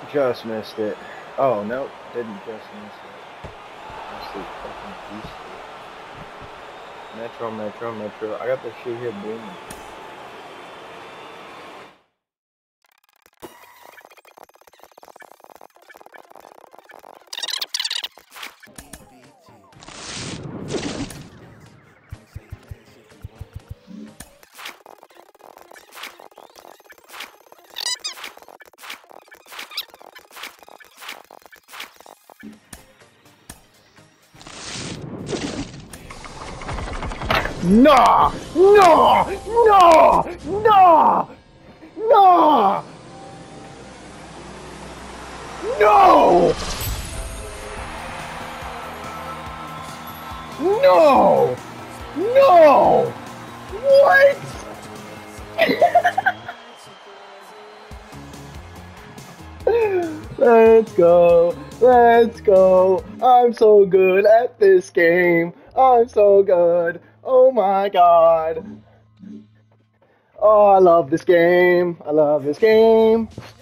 Just missed it. Oh, no, didn't just miss it. That's the fucking beast. Metro, Metro, Metro. I got this shit here booming. No! No! No! No! No! No! No! No! What? Let's go. Let's go. I'm so good at this game. I'm so good. Oh my god. Oh, I love this game. I love this game.